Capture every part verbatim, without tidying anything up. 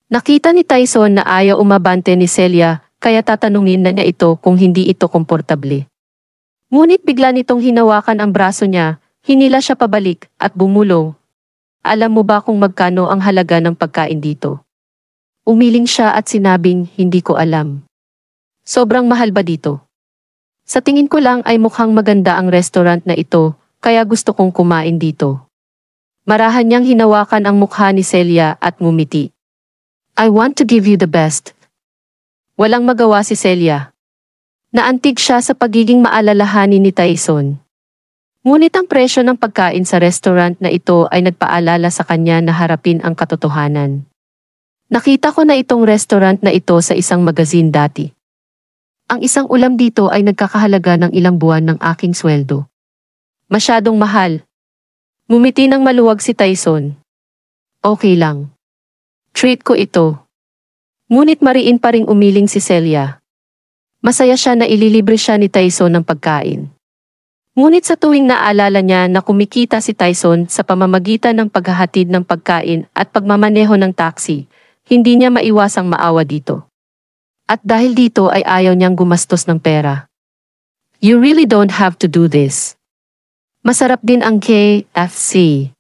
Nakita ni Tyson na ayaw umabante ni Celia, kaya tatanungin na niya ito kung hindi ito komportable. Ngunit bigla nitong hinawakan ang braso niya, hinila siya pabalik at bumulong. Alam mo ba kung magkano ang halaga ng pagkain dito? Umiling siya at sinabing, hindi ko alam. Sobrang mahal ba dito? Sa tingin ko lang ay mukhang maganda ang restaurant na ito, kaya gusto kong kumain dito. Marahan niyang hinawakan ang mukha ni Celia at ngumiti. I want to give you the best. Walang magawa si Celia. Naantig siya sa pagiging maalalahanin ni Tyson. Ngunit ang presyo ng pagkain sa restaurant na ito ay nagpaalala sa kanya na harapin ang katotohanan. Nakita ko na itong restaurant na ito sa isang magazine dati. Ang isang ulam dito ay nagkakahalaga ng ilang buwan ng aking sweldo. Masyadong mahal. Ngumiti ng maluwag si Tyson. Okay lang. Treat ko ito. Ngunit mariin pa ring umiling si Celia. Masaya siya na ililibre siya ni Tyson ng pagkain. Ngunit sa tuwing naalala niya na kumikita si Tyson sa pamamagitan ng paghahatid ng pagkain at pagmamaneho ng taxi, hindi niya maiwasang maawa dito. At dahil dito ay ayaw niyang gumastos ng pera. You really don't have to do this. Masarap din ang K F C.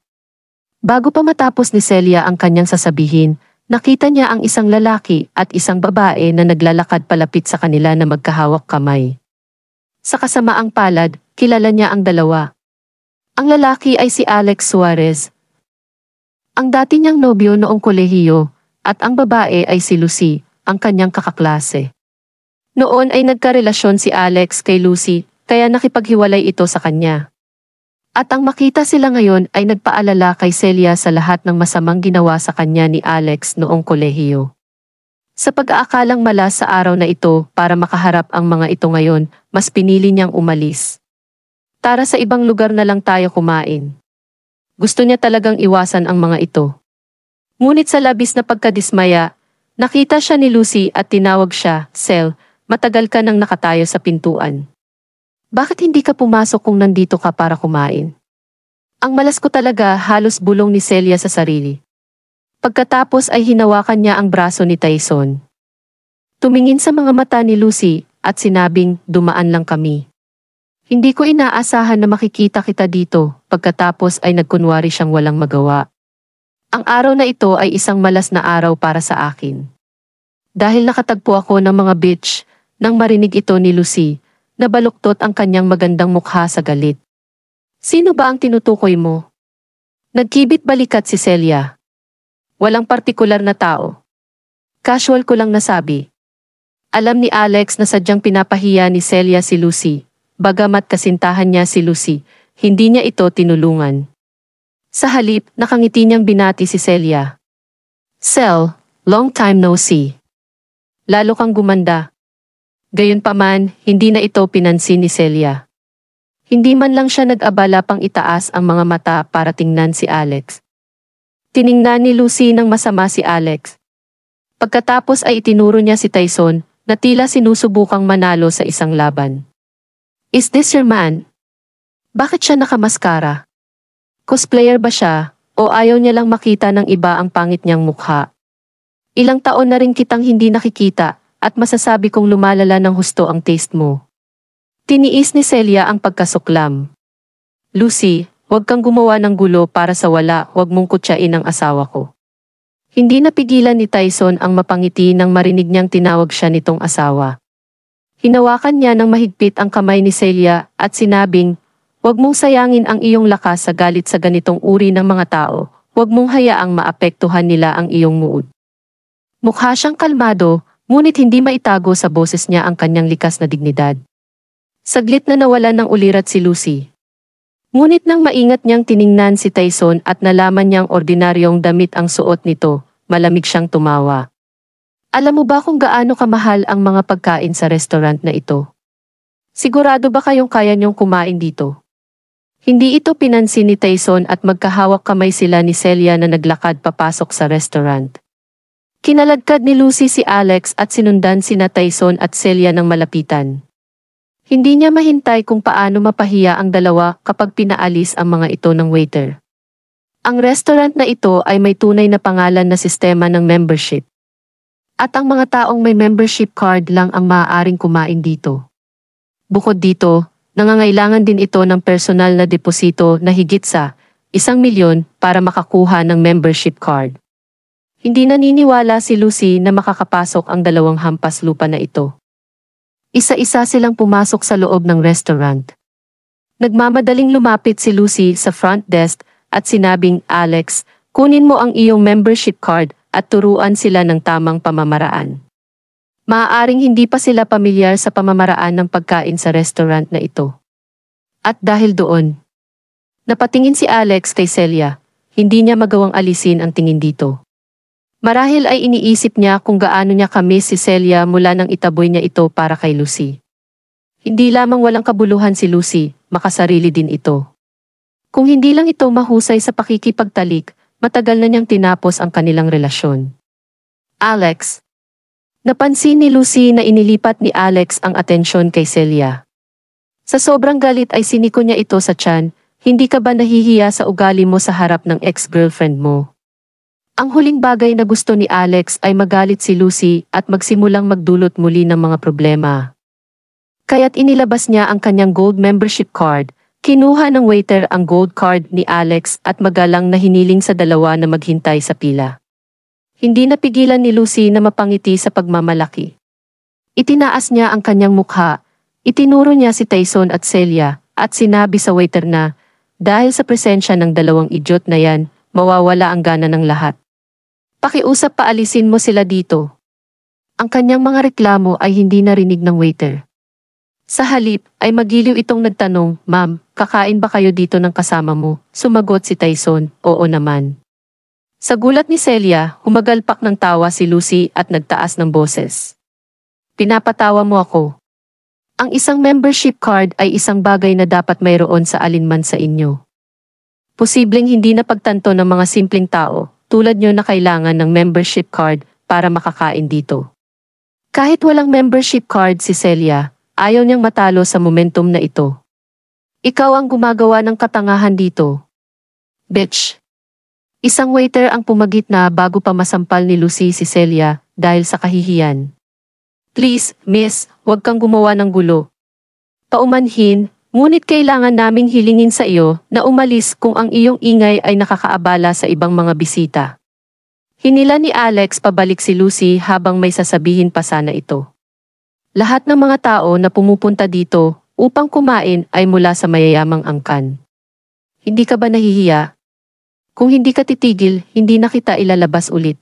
Bago pa matapos ni Celia ang kanyang sasabihin, nakita niya ang isang lalaki at isang babae na naglalakad palapit sa kanila na magkahawak kamay. Sa kasamaang palad, kilala niya ang dalawa. Ang lalaki ay si Alex Suarez, ang dati niyang nobyo noong kolehiyo, at ang babae ay si Lucy, ang kanyang kakaklase. Noon ay nagkarelasyon si Alex kay Lucy, kaya nakipaghiwalay ito sa kanya. At ang makita sila ngayon ay nagpaalala kay Celia sa lahat ng masamang ginawa sa kanya ni Alex noong kolehiyo. Sa pag-aakalang malas sa araw na ito para makaharap ang mga ito ngayon, mas pinili niyang umalis. Tara sa ibang lugar na lang tayo kumain. Gusto niya talagang iwasan ang mga ito. Ngunit sa labis na pagkadismaya, nakita siya ni Lucy at tinawag siya, Cel, matagal ka nang nakatayo sa pintuan. Bakit hindi ka pumasok kung nandito ka para kumain? Ang malas ko talaga, halos bulong ni Celia sa sarili. Pagkatapos ay hinawakan niya ang braso ni Tyson. Tumingin sa mga mata ni Lucy at sinabing, dumaan lang kami. Hindi ko inaasahan na makikita kita dito, pagkatapos ay nagkunwari siyang walang magawa. Ang araw na ito ay isang malas na araw para sa akin. Dahil nakatagpo ako ng mga bitch, nang marinig ito ni Lucy, nabaluktot ang kanyang magandang mukha sa galit. Sino ba ang tinutukoy mo? Nagkibit balikat si Celia. Walang partikular na tao. Casual ko lang nasabi. Alam ni Alex na sadyang pinapahiya ni Celia si Lucy, bagamat kasintahan niya si Lucy, hindi niya ito tinulungan. Sa halip, nakangiti niyang binati si Celia. Cel, long time no see. Lalo kang gumanda. Gayunpaman, hindi na ito pinansin ni Celia. Hindi man lang siya nag-abala pang itaas ang mga mata para tingnan si Alex. Tiningnan ni Lucy ng masama si Alex. Pagkatapos ay itinuro niya si Tyson na tila sinusubukang manalo sa isang laban. Is this your man? Bakit siya nakamaskara? Cosplayer ba siya, o ayaw niya lang makita ng iba ang pangit niyang mukha? Ilang taon na rin kitang hindi nakikita, at masasabi kong lumalala ng husto ang taste mo. Tiniis ni Celia ang pagkasuklam. Lucy, huwag kang gumawa ng gulo para sa wala, huwag mong kutsain ang asawa ko. Hindi napigilan ni Tyson ang mapangiti nang marinig niyang tinawag siya nitong asawa. Hinawakan niya ng mahigpit ang kamay ni Celia at sinabing, huwag mong sayangin ang iyong lakas sa galit sa ganitong uri ng mga tao, huwag mong hayaang maapektuhan nila ang iyong mood. Mukha siyang kalmado, ngunit hindi maitago sa boses niya ang kanyang likas na dignidad. Saglit na nawalan ng ulirat si Lucy. Ngunit nang maingat niyang tiningnan si Tyson at nalaman niyang ordinaryong damit ang suot nito, malamig siyang tumawa. Alam mo ba kung gaano kamahal ang mga pagkain sa restaurant na ito? Sigurado ba kayong kaya niyong kumain dito? Hindi ito pinansin ni Tyson at magkahawak kamay sila ni Celia na naglakad papasok sa restaurant. Kinaladkad ni Lucy si Alex at sinundan sina Tyson at Celia ng malapitan. Hindi niya mahintay kung paano mapahiya ang dalawa kapag pinaalis ang mga ito ng waiter. Ang restaurant na ito ay may tunay na pangalan na sistema ng membership. At ang mga taong may membership card lang ang maaaring kumain dito. Bukod dito, nangangailangan din ito ng personal na deposito na higit sa isang milyon para makakuha ng membership card. Hindi naniniwala si Lucy na makakapasok ang dalawang hampas lupa na ito. Isa-isa silang pumasok sa loob ng restaurant. Nagmamadaling lumapit si Lucy sa front desk at sinabing, "Alex, kunin mo ang iyong membership card at turuan sila ng tamang pamamaraan." Maaaring hindi pa sila pamilyar sa pamamaraan ng pagkain sa restaurant na ito. At dahil doon, napatingin si Alex kay Celia, hindi niya magawang alisin ang tingin dito. Marahil ay iniisip niya kung gaano niya kamiss si Celia mula nang itaboy niya ito para kay Lucy. Hindi lamang walang kabuluhan si Lucy, makasarili din ito. Kung hindi lang ito mahusay sa pakikipagtalik, matagal na niyang tinapos ang kanilang relasyon. Alex. Napansin ni Lucy na inilipat ni Alex ang atensyon kay Celia. Sa sobrang galit ay siniko niya ito sa tiyan, "Hindi ka ba nahihiya sa ugali mo sa harap ng ex-girlfriend mo?" Ang huling bagay na gusto ni Alex ay magalit si Lucy at magsimulang magdulot muli ng mga problema. Kaya't inilabas niya ang kanyang gold membership card, kinuha ng waiter ang gold card ni Alex at magalang na hiniling sa dalawa na maghintay sa pila. Hindi napigilan ni Lucy na mapangiti sa pagmamalaki. Itinaas niya ang kanyang mukha, itinuro niya si Tyson at Celia, at sinabi sa waiter na, dahil sa presensya ng dalawang idiot na yan, mawawala ang gana ng lahat. Pakiusap paalisin mo sila dito. Ang kanyang mga reklamo ay hindi narinig ng waiter. Sa halip ay magiliw itong nagtanong, "Ma'am, kakain ba kayo dito ng kasama mo?" Sumagot si Tyson, "Oo naman." Sa gulat ni Celia, humagalpak ng tawa si Lucy at nagtaas ng boses. "Pinapatawa mo ako. Ang isang membership card ay isang bagay na dapat mayroon sa alinman sa inyo. Posibleng hindi napagtanto ng mga simpleng tao, tulad nyo na kailangan ng membership card para makakain dito." Kahit walang membership card si Celia, ayaw niyang matalo sa momentum na ito. "Ikaw ang gumagawa ng katangahan dito. Bitch." Isang waiter ang pumagitna bago pa masampal ni Lucy si Celia dahil sa kahihiyan. "Please, miss, huwag kang gumawa ng gulo. Paumanhin, ngunit kailangan naming hilingin sa iyo na umalis kung ang iyong ingay ay nakakaabala sa ibang mga bisita." Hinila ni Alex pabalik si Lucy habang may sasabihin pa sana ito. Lahat ng mga tao na pumupunta dito upang kumain ay mula sa mayayamang angkan. Hindi ka ba nahihiya? Kung hindi ka titigil, hindi na kita ilalabas ulit.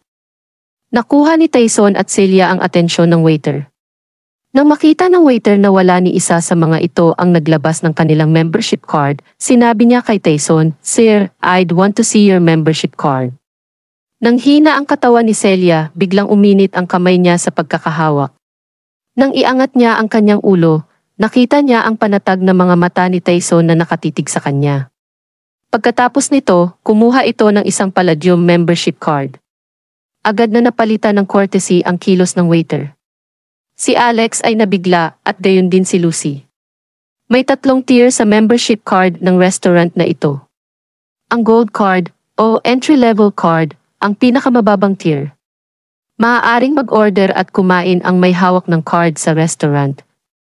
Nakuha ni Tyson at Celia ang atensyon ng waiter. Nang makita ng waiter na wala ni isa sa mga ito ang naglabas ng kanilang membership card, sinabi niya kay Tyson, "Sir, I'd want to see your membership card." Nang hina ang katawan ni Celia, biglang uminit ang kamay niya sa pagkakahawak. Nang iangat niya ang kanyang ulo, nakita niya ang panatag na mga mata ni Tyson na nakatitig sa kanya. Pagkatapos nito, kumuha ito ng isang Palladium membership card. Agad na napalitan ng courtesy ang kilos ng waiter. Si Alex ay nabigla at gayon din si Lucy. May tatlong tier sa membership card ng restaurant na ito. Ang gold card o entry-level card, ang pinakamababang tier. Maaaring mag-order at kumain ang may hawak ng card sa restaurant.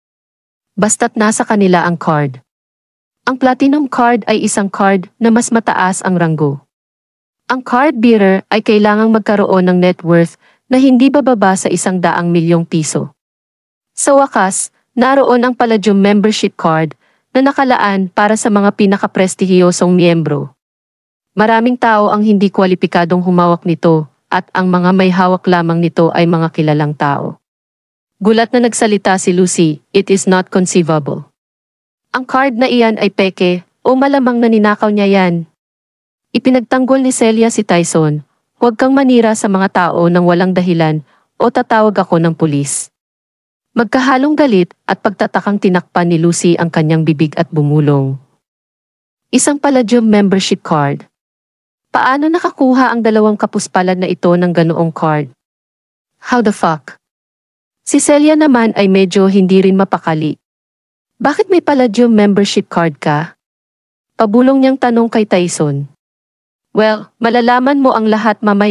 Basta't nasa kanila ang card. Ang platinum card ay isang card na mas mataas ang ranggo. Ang card bearer ay kailangang magkaroon ng net worth na hindi bababa sa isang daang milyong piso. Sa wakas, naroon ang Palladium membership card na nakalaan para sa mga pinakaprestihiyosong miyembro. Maraming tao ang hindi kwalipikadong humawak nito at ang mga may hawak lamang nito ay mga kilalang tao. Gulat na nagsalita si Lucy, "It is not conceivable. Ang card na iyan ay peke, o malamang na ninakaw niya yan." Ipinagtanggol ni Celia si Tyson, "Huwag kang manira sa mga tao nang walang dahilan o tatawag ako ng pulis." Magkahalong galit at pagtatakang tinakpan ni Lucy ang kanyang bibig at bumulong. Isang Palladium membership card. Paano nakakuha ang dalawang kapuspalad na ito ng ganoong card? How the fuck? Si Celia naman ay medyo hindi rin mapakali. "Bakit may Palladium membership card ka?" Pabulong niyang tanong kay Tyson. "Well, malalaman mo ang lahat mamaya,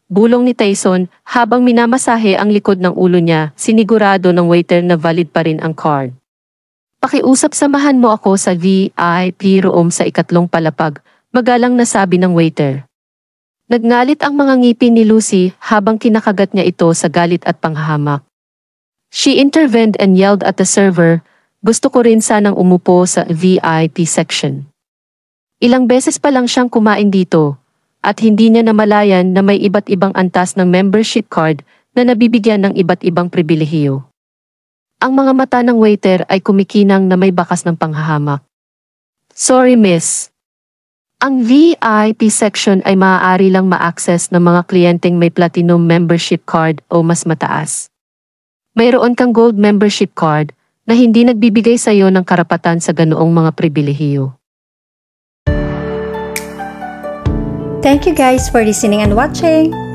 bulong ni Tyson habang minamasahe ang likod ng ulo niya, sinigurado ng waiter na valid pa rin ang card. Pakiusap samahan mo ako sa V I P room sa ikatlong palapag, magalang na sabi ng waiter. Nagngalit ang mga ngipin ni Lucy habang kinakagat niya ito sa galit at panghahamak. She intervened and yelled at the server, gusto ko rin sanang umupo sa V I P section. Ilang beses pa lang siyang kumain dito, at hindi niya namalayan na may iba't ibang antas ng membership card na nabibigyan ng iba't ibang pribilehiyo. Ang mga mata ng waiter ay kumikinang na may bakas ng panghahamak. Sorry miss. Ang V I P section ay maaari lang ma-access ng mga kliyenteng may platinum membership card o mas mataas. Mayroon kang gold membership card na hindi nagbibigay sa iyo ng karapatan sa ganoong mga pribilehiyo. Thank you guys for listening and watching.